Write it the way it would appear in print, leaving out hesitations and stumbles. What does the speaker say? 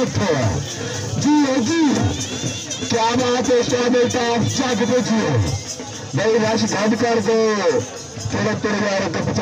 बैठे जी है जी। क्या बात है क्या बेटा जग पे जी भाई रश घट कर दो थोड़ा